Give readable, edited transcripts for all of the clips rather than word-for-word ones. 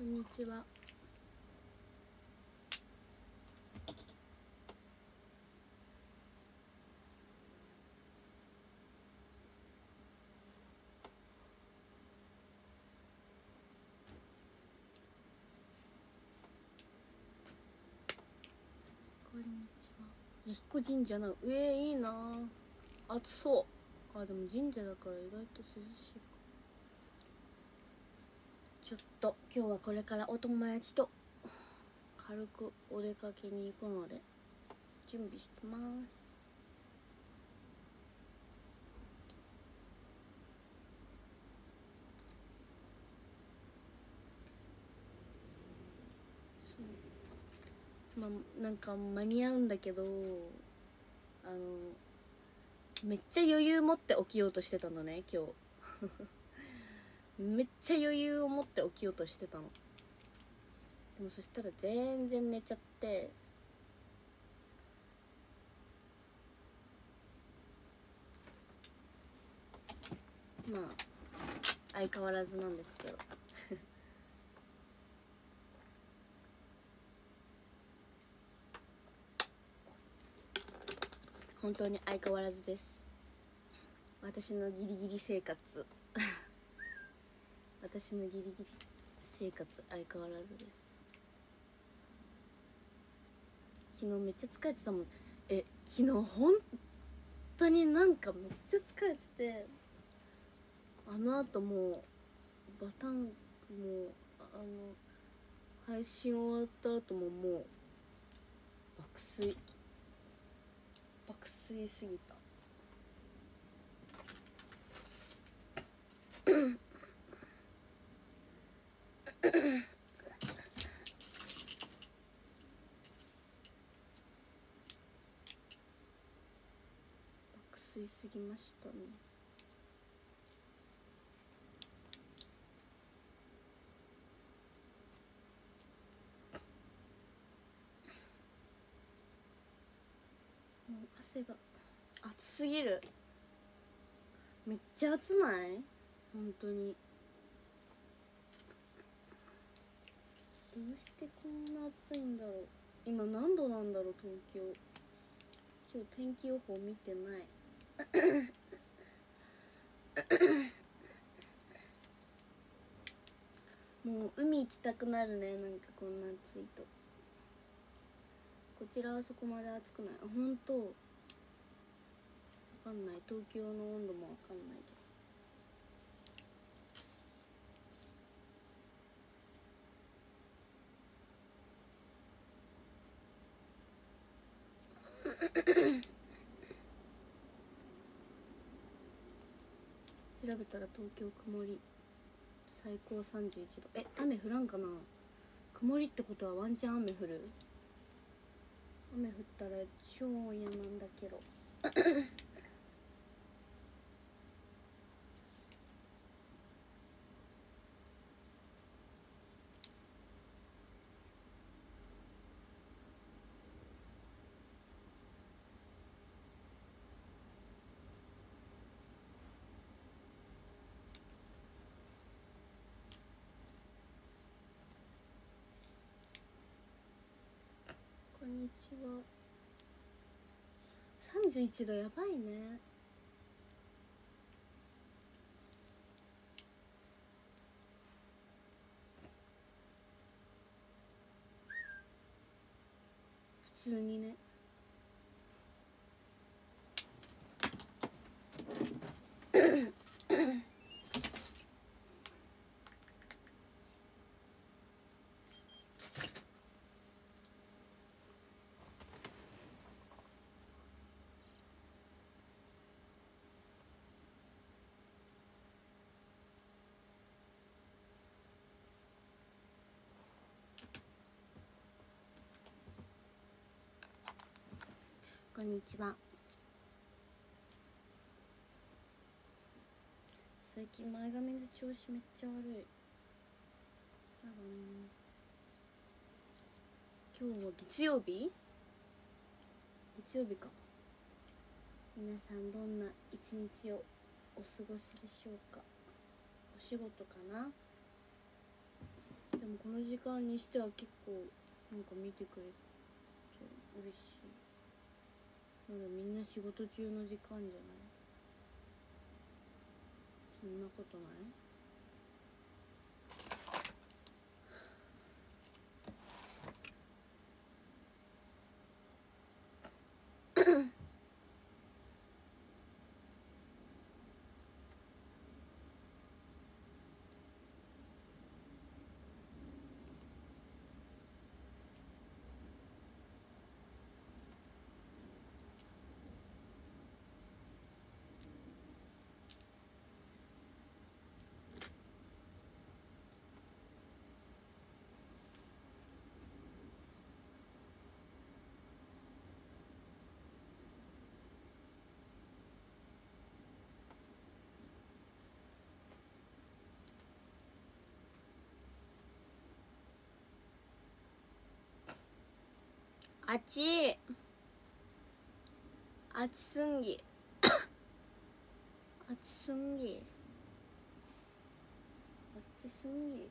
んにちは。こんにちは。弥彦神社な、いいな。暑そう。あ、でも神社だから意外と涼しい。ちょっと今日はこれからお友達と軽くお出かけに行くので準備してます。まあなんか間に合うんだけど、めっちゃ余裕持って起きようとしてたのね今日めっちゃ余裕を持って起きようとしてたの。でもそしたら全然寝ちゃって、まあ相変わらずなんですけど本当に相変わらずです。私のギリギリ生活私のギリギリ生活相変わらずです。昨日めっちゃ疲れてたもん。昨日本当になんかめっちゃ疲れてて、あの後もうバタンもう配信終わった後ももう爆睡すぎた爆睡すぎましたね。もう汗が暑すぎる。めっちゃ暑ない本当に。どうしてこんな暑いんだろう。今何度なんだろう東京。今日天気予報見てないもう海行きたくなるね。なんかこんな暑いと。こちらはそこまで暑くない。あ、本当。わかんない。東京の温度もわかんないけど調べたら東京曇り、最高31度。雨降らんかな。曇りってことはワンチャン雨降る。雨降ったら超嫌なんだけどこんにちは。31度やばいね。普通にね。こんにちは。最近前髪の調子めっちゃ悪い。やだね。今日は月曜日か。皆さんどんな一日をお過ごしでしょうか。お仕事かな。今でもこの時間にしては結構なんか見てくれて嬉しい。まだみんな仕事中の時間じゃない？そんなことない？あちあちすんぎあちすんぎあちすんぎ。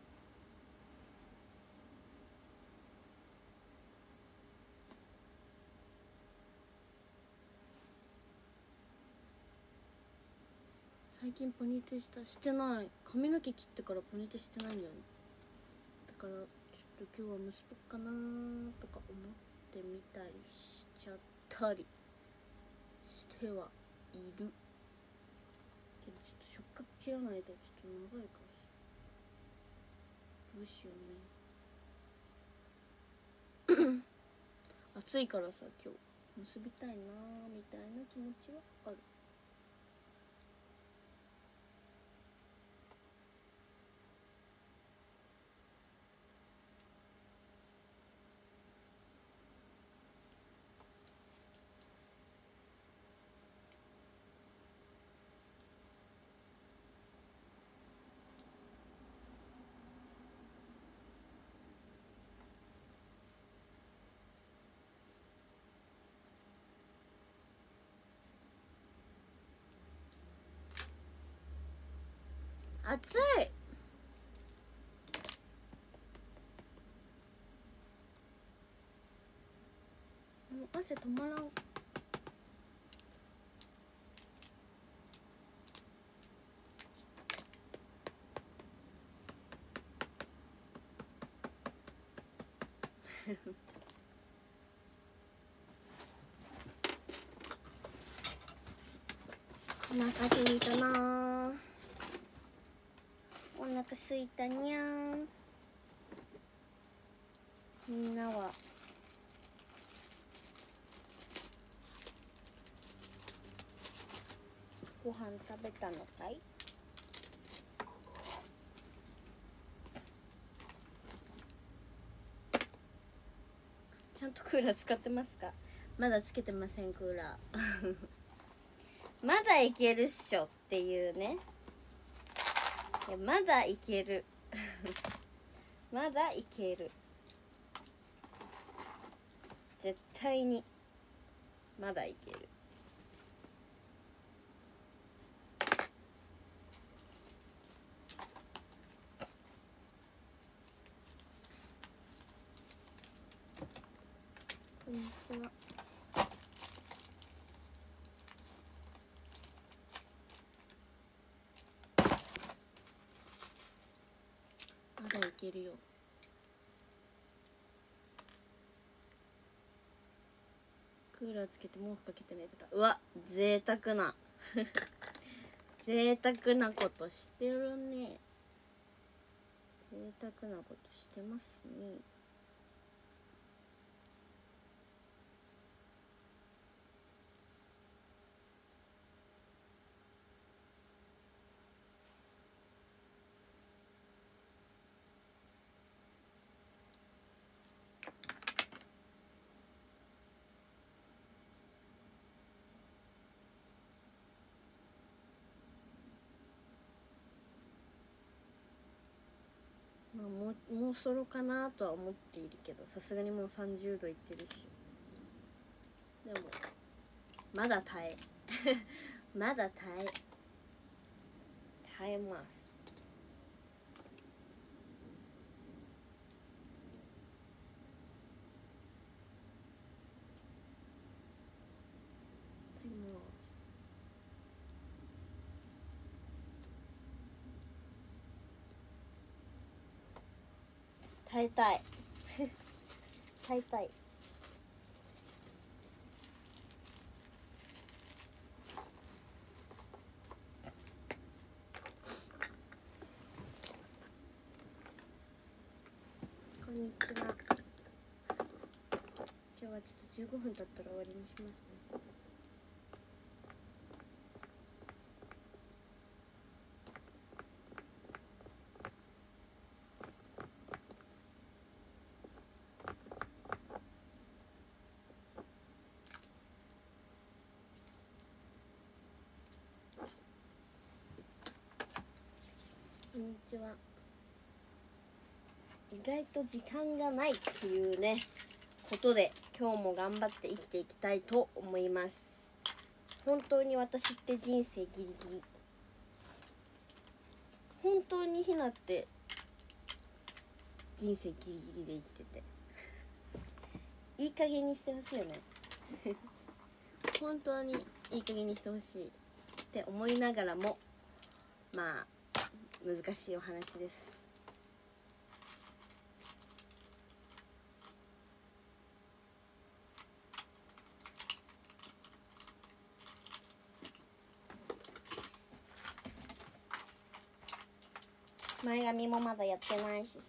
最近ポニテしてない。髪の毛切ってからポニテしてないんだよね。だからちょっと今日は結ぼうかなとか思ってみたりしちゃったりしてはいるけど、ちょっと触覚切らないとちょっと長いからさ、どうしようね暑いからさ、今日結びたいなみたいな気持ちはある。暑い。もう汗止まらんお腹すいたな。お腹すいたにゃーん。みんなはご飯食べたのかい？ちゃんとクーラー使ってますか？まだつけてません、クーラーまだいけるっしょっていうね。いや、まだいけるまだいける、絶対にまだいける。こんにちは。まだいけるよ。クーラーつけて毛布かけて寝てた。うわ、贅沢な贅沢なことしてるね。贅沢なことしてますね。まあ、もうそろかなとは思っているけど、さすがにもう30度いってるし、でもまだ耐えまだ耐えます。 耐えたい耐えたい。こんにちは。今日はちょっと15分経ったら終わりにしますね。こんにちは。意外と時間がないっていうねことで、今日も頑張って生きていきたいと思います。本当に私って人生ギリギリ、本当にひなって人生ギリギリで生きてていい加減にしてほしいよね本当にいい加減にしてほしいって思いながらも、まあ難しいお話です。前髪もまだやってないしさ、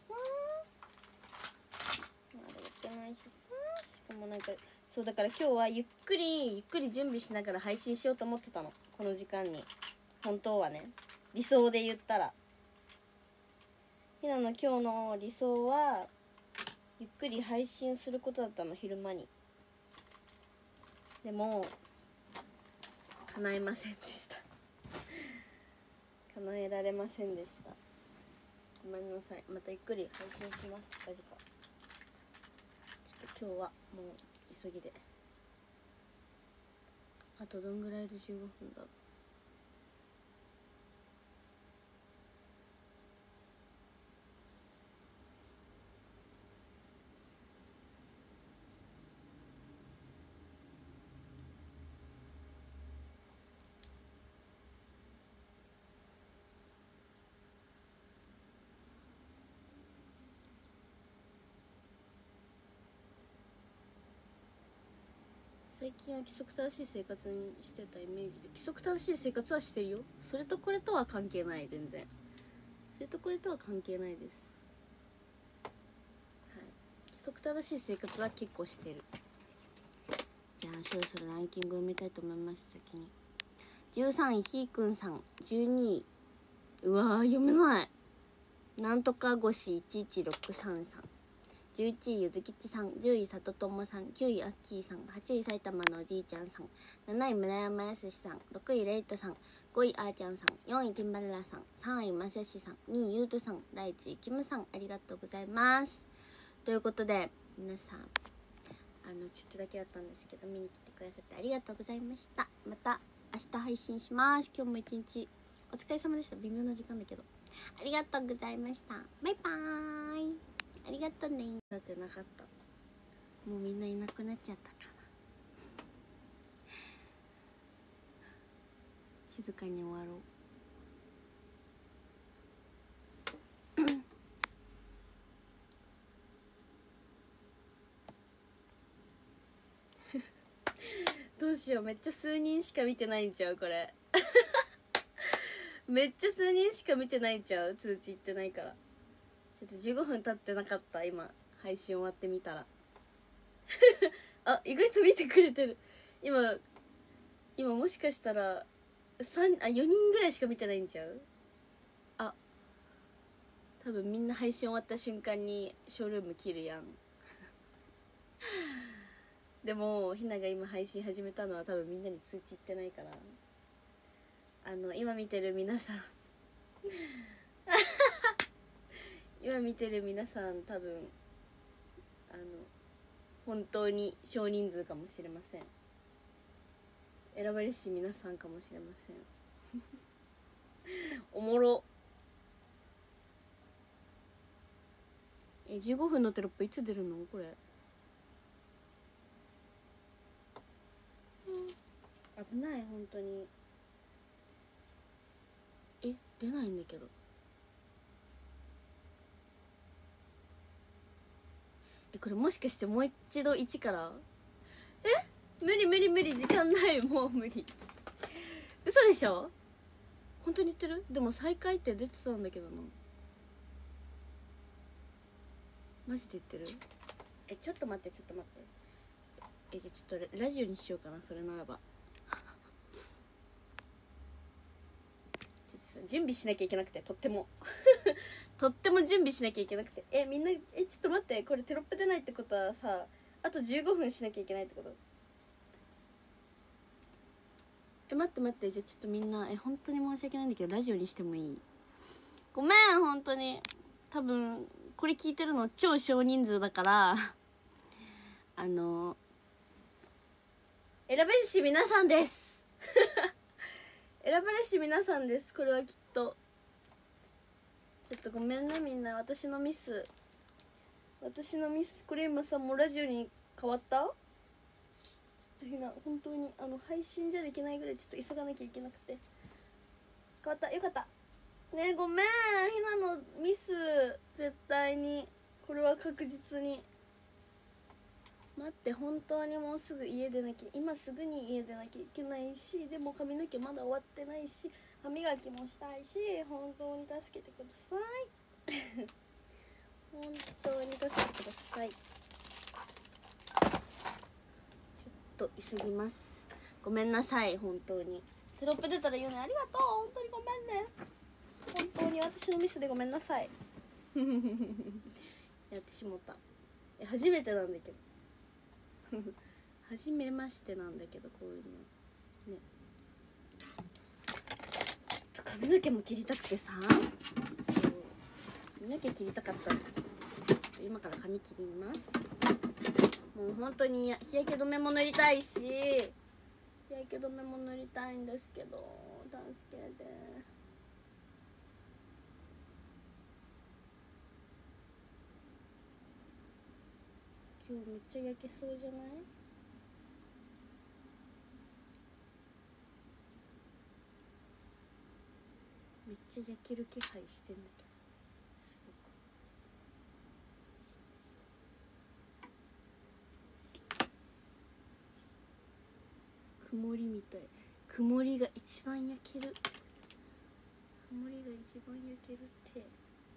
まだやってないしさ、しかもなんかそうだから今日はゆっくり準備しながら配信しようと思ってたの、この時間に。本当はね、理想で言ったら、ひなの今日の理想はゆっくり配信することだったの、昼間に。でも叶えませんでした叶えられませんでした。ごめんなさい。またゆっくり配信します。近々。ちょっと今日はもう急ぎで。あとどんぐらいで15分だろう。最近は規則正しい生活にしてたイメージで、規則正しい生活はしてるよ。それとこれとは関係ない。全然それとこれとは関係ないです。はい、規則正しい生活は結構してる。じゃあそろそろランキングを埋めたいと思います。先に13位ひーくんさん、12位うわー読めない、なんとか星11633、11位ゆずきちさん、10位さとともさん、9位あっきーさん、8位埼玉のおじいちゃんさん、7位村山やすしさん、6位レイトさん、5位あーちゃんさん、4位ティンバレラさん、3位まさしさん、2位ゆうとさん、第1位キムさん、ありがとうございます。ということで皆さんちょっとだけだったんですけど見に来てくださってありがとうございました。また明日配信します。今日も一日お疲れ様でした。微妙な時間だけどありがとうございました。バイバーイ。ありがとうね。だってなかった。もうみんないなくなっちゃったかな。静かに終わろう。どうしよう、めっちゃ数人しか見てないんちゃうこれめっちゃ数人しか見てないんちゃう、通知いってないから。ちょっと15分経ってなかった。今配信終わってみたらあ、意外と見てくれてる。今もしかしたら4人ぐらいしか見てないんちゃう。あ、多分みんな配信終わった瞬間にショールーム切るやんでもひなが今配信始めたのは多分みんなに通知いってないから、今見てる皆さん今見てる皆さん多分本当に少人数かもしれません。選ばれし皆さんかもしれませんおもろ。15分のテロップいつ出るのこれ。危ない本当に。出ないんだけど。 これもしかしてもう一度1から？無理無理無理、時間ない、もう無理。嘘でしょ？本当に言ってる？でも再開って出てたんだけどな。マジで言ってる？ちょっと待ってちょっと待って、じゃあちょっとラジオにしようかな、それならば。ちょっとさ、準備しなきゃいけなくて、とってもとっても準備しなきゃいけなくて、みんなちょっと待って、これテロップ出ないってことはさ、あと15分しなきゃいけないってこと？待って待って、じゃあちょっとみんな、本当に申し訳ないんだけどラジオにしてもいい？ごめん、本当に。多分これ聞いてるの超少人数だから選べし皆さんです選ばれし皆さんです。これはきっと。ちょっとごめんねみんな、私のミス。これ今さ、もうラジオに変わった？ちょっとひな、本当に配信じゃできないぐらいちょっと急がなきゃいけなくて。変わった、よかったね。ごめん、ひなのミス。絶対にこれは確実に。待って、本当にもうすぐ家出なきゃ、今すぐに家出なきゃいけないし、でも髪の毛まだ終わってないし、歯磨きもしたいし、本当に助けてください本当に助けてください。ちょっと急ぎます。ごめんなさい、本当に。テロップ出たら言うね、ありがとう、本当にごめんね。本当に私のミスでごめんなさいやってしもった。初めてなんだけど初めましてなんだけど、こういうのね。髪の毛も切りたくてさ、そう髪の毛切りたかったの。今から髪切ります。もう本当に日焼け止めも塗りたいし、日焼け止めも塗りたいんですけど、助けて。今日めっちゃ焼けそうじゃない？めっちゃ焼ける気配してんだけど、すごく曇りみたい。曇りが一番焼ける。曇りが一番焼けるって。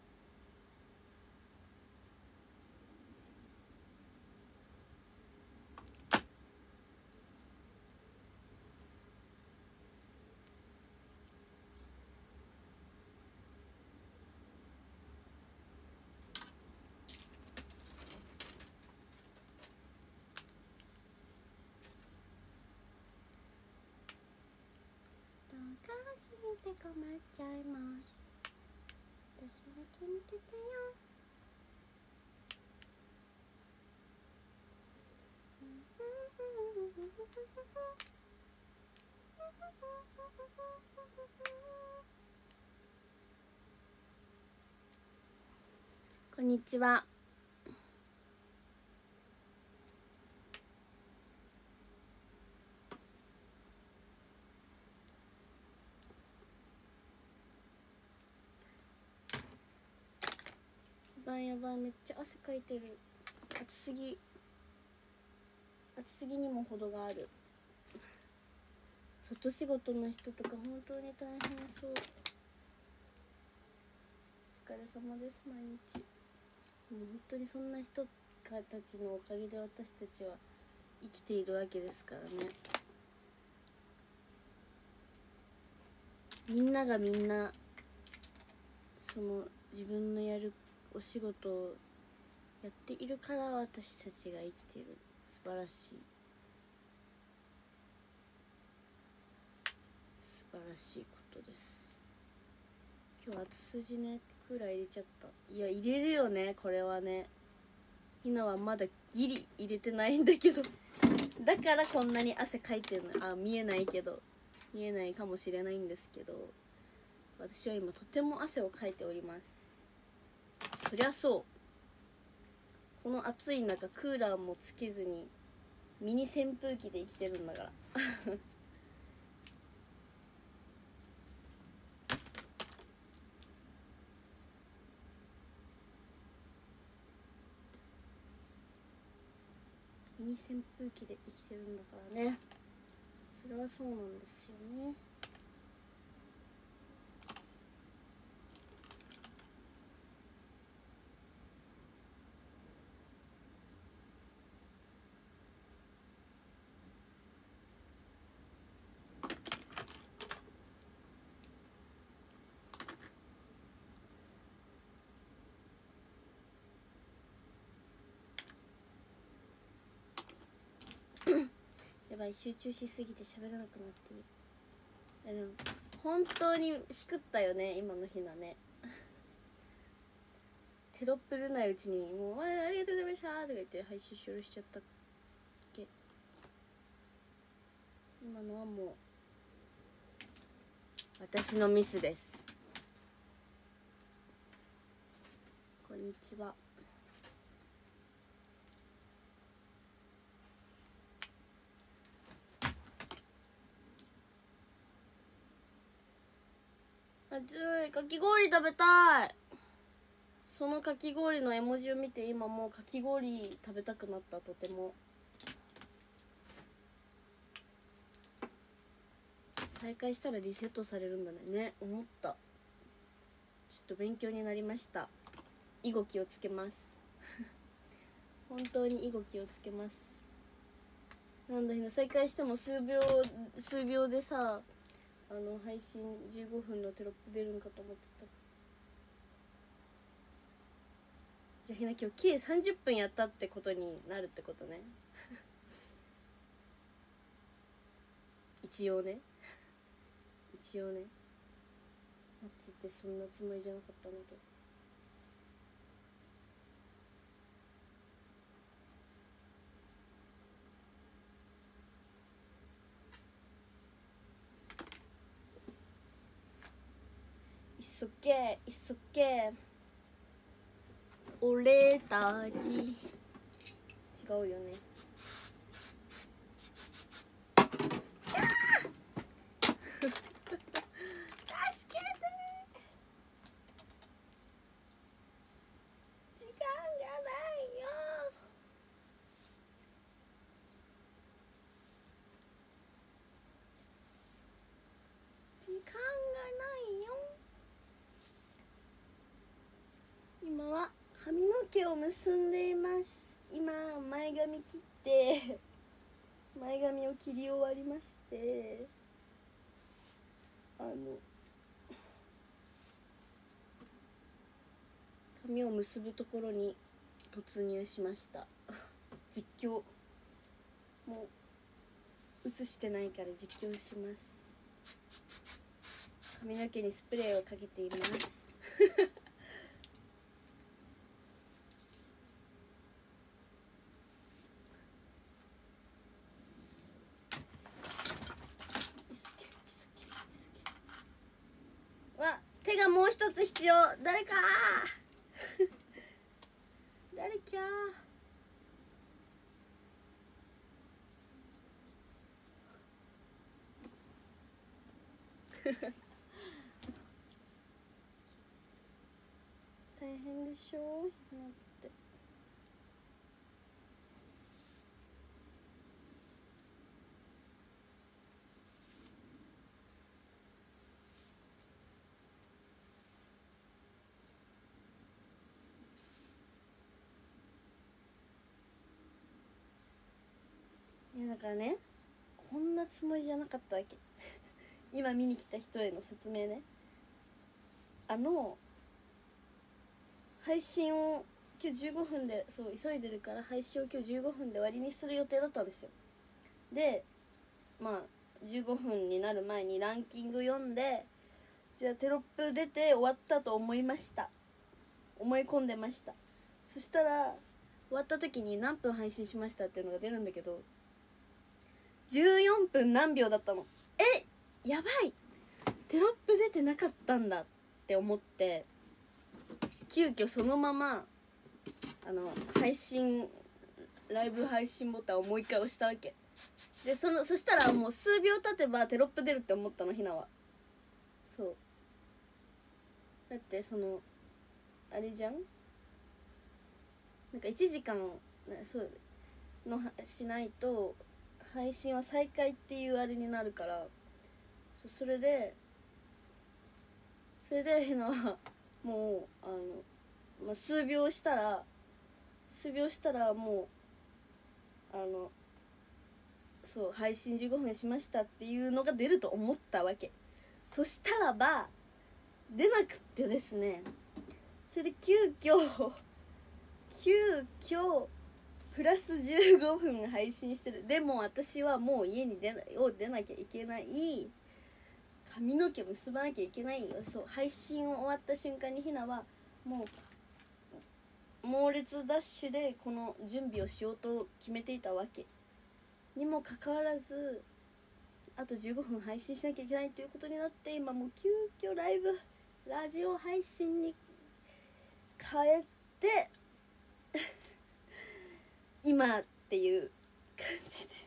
困っちゃいます。私だけ見ててよ。こんにちは。やばい、めっちゃ汗かいてる。暑すぎにも程がある。外仕事の人とか本当に大変そう。お疲れ様です。毎日もう本当にそんな人たちのおかげで私たちは生きているわけですからね。みんながみんなその自分のやるお仕事をやっているから私たちが生きている。素晴らしい、素晴らしいことです。今日暑筋ね、クーラー入れちゃった。いや入れるよね、これはね。ひなはまだギリ入れてないんだけどだからこんなに汗かいてるの。見えないけど、見えないかもしれないんですけど、私は今とても汗をかいております。そりゃそう、この暑い中クーラーもつけずにミニ扇風機で生きてるんだからミニ扇風機で生きてるんだからね。それはそうなんですよね。やばい、集中しすぎて喋らなくなっている。でも本当にしくったよね今のひなね。テロップ出ないうちにもう「ありがとうございました」とか言って配信終了しちゃったっけ。今のはもう私のミスです。こんにちは。暑い。かき氷食べたい。そのかき氷の絵文字を見て今もうかき氷食べたくなった。とても再開したらリセットされるんだね。思った。ちょっと勉強になりました。以後気をつけます本当に以後気をつけます。なんだひな、再開しても数秒でさ、配信15分のテロップ出るんかと思ってた。じゃあひな、今日計30分やったってことになるってことね一応ねマッチってそんなつもりじゃなかったんだけど。It's okay, it's okay。 俺たち違うよね。今は髪の毛を結んでいます。今前髪切って前髪を切り終わりまして、髪を結ぶところに突入しました実況もう映してないから実況します。髪の毛にスプレーをかけていますわ、手がもう一つ必要。誰か誰きゃ大変でしょなって。いやだからね、こんなつもりじゃなかったわけ今見に来た人への説明ね。配信を今日15分で、そう急いでるから配信を今日15分で終わりにする予定だったんですよ。でまあ15分になる前にランキング読んで、じゃあテロップ出て終わったと思い込んでました。そしたら終わった時に何分配信しましたっていうのが出るんだけど、14分何秒だったの。やばい、テロップ出てなかったんだって思って、急遽そのままライブ配信ボタンをもう一回押したわけで、そしたらもう数秒経てばテロップ出るって思ったのひなは。そうだってあれじゃん、なんか1時間そうのしないと配信は再開っていうあれになるから、それでひなはもう数秒したらもうそう配信15分しましたっていうのが出ると思ったわけ。そしたらば出なくってですね、それで急遽プラス15分配信してる。でも私はもう家に出なきゃいけない、髪の毛結ばなきゃいけない。そう配信終わった瞬間にひなはもう猛烈ダッシュでこの準備をしようと決めていたわけにもかかわらず、あと15分配信しなきゃいけないということになって、今もう急遽ラジオ配信に変えて今っていう感じです。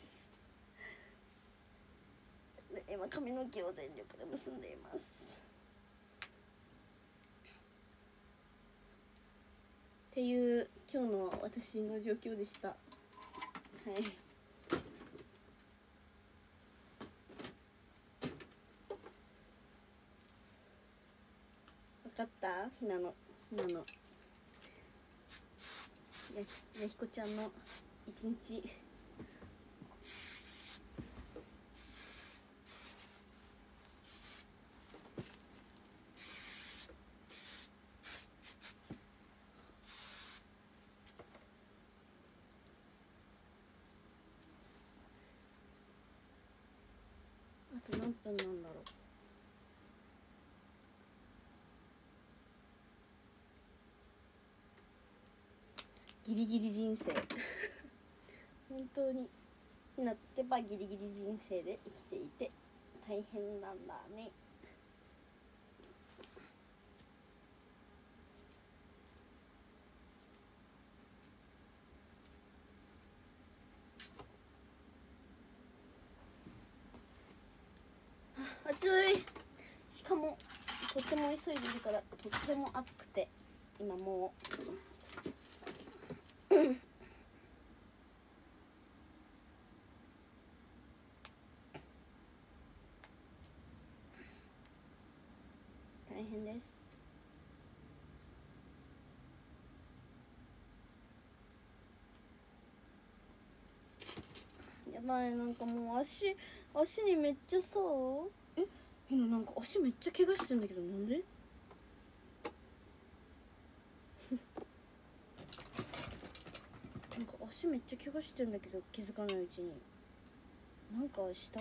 で今髪の毛を全力で結んでいます。っていう今日の私の状況でした。はい。分かった？ひなのやひこちゃんの一日。あと何分なんだろう。ギリギリ人生本当になってばギリギリ人生で生きていて大変なんだね。暑い。しかもとっても急いでいるからとっても暑くて今もう大変です。やばい、なんかもう足にめっちゃさ、なんか足めっちゃ怪我してんだけど、なんでなんか足めっちゃ怪我してんだけど気づかないうちに。なんかした？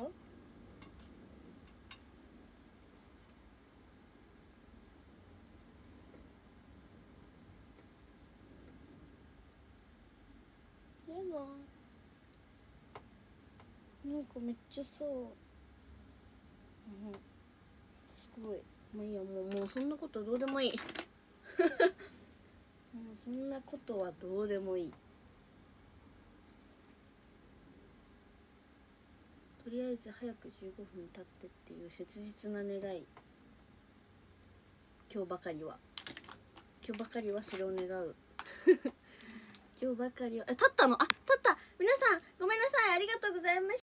やだ、なんかめっちゃさ、すごい。もういいや、もうそんなことどうでもいいもうそんなことはどうでもいい。とりあえず早く15分経ってっていう切実な願い。今日ばかりはそれを願う今日ばかりは経ったの？経った。皆さんごめんなさい、ありがとうございました。